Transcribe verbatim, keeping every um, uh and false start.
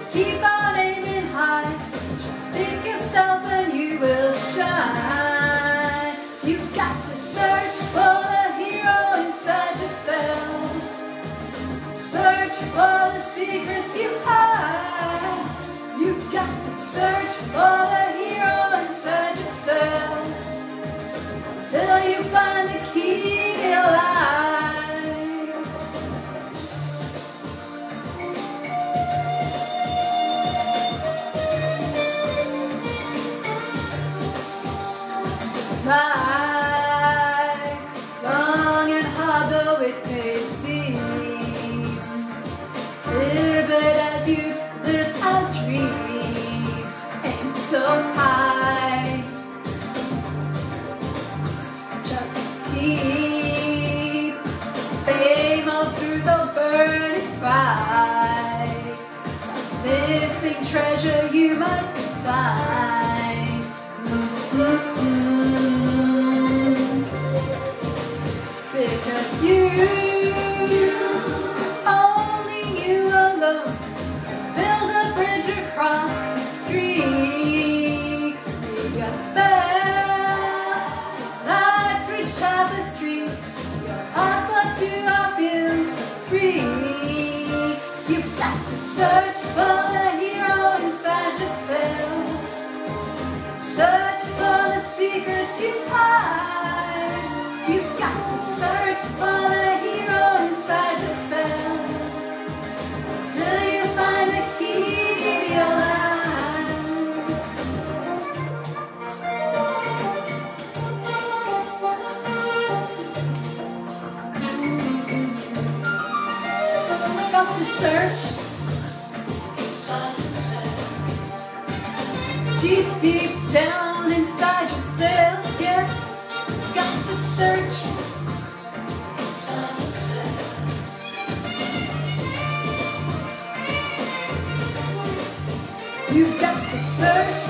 keep on aiming high. Just seek yourself and you will shine. You've got to search for the hero inside yourself. Search for the secrets you hide. You've got to search for the hero inside yourself till you find the key to your life. Try, long and hard though it may seem, live it as you live a dream, aim so high, just keep fame all through the burning fight. Missing treasure you must find. Mm-hmm. Because you, only you alone, build a bridge across the street. Make a spell, life's rich tapestry, your passport to our fields free. You've got to search for the hero inside yourself. Search for the secrets you hide. You've got to search for the hero inside yourself till you find the key to your life. Got to search deep, deep down inside yourself, yeah. Got to search. You've got to search.